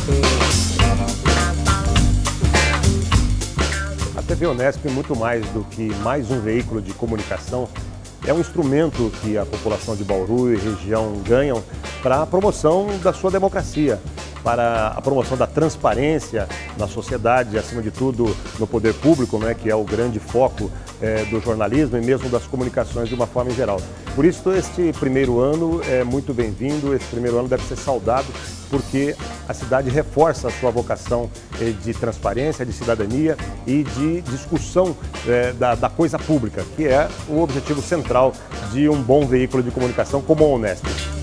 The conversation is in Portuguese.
A TV Unesp, muito mais do que mais um veículo de comunicação, é um instrumento que a população de Bauru e região ganham para a promoção da sua democracia, para a promoção da transparência na sociedade, acima de tudo no poder público, né, que é o grande foco do jornalismo e mesmo das comunicações de uma forma em geral. Por isso, este primeiro ano é muito bem-vindo, esse primeiro ano deve ser saudado, porque a cidade reforça a sua vocação de transparência, de cidadania e de discussão da coisa pública, que é o objetivo central de um bom veículo de comunicação como a Unesp.